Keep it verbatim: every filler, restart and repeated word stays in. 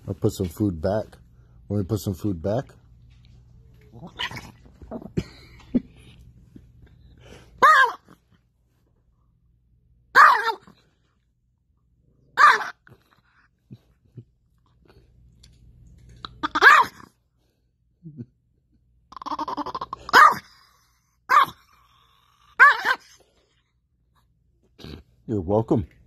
I'll put some food back. Want me to put some food back? You're welcome.